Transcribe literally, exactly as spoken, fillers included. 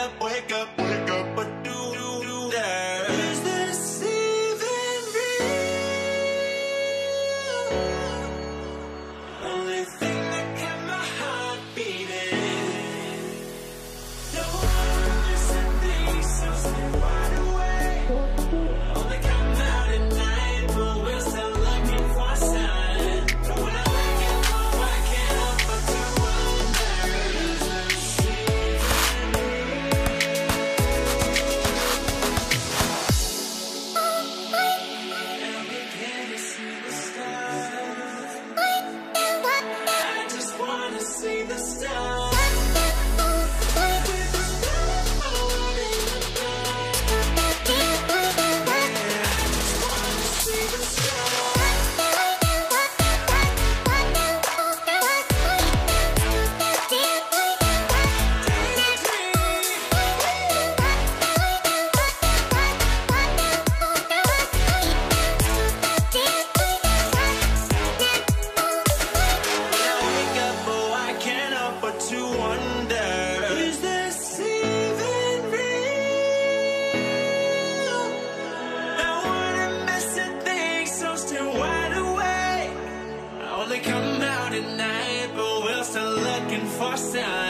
up, wake up, wake up, but do you do that? Is this even real? Only thing that kept my heart beating. No one missing things, so stay wide awake. Only come out at night, but we're still looking for a sign. But when I wake up, oh, I can't help but to wonder, is this even real? And we can't see the stars. I just wanna see the stars. Come out at night, but we're still looking for signs.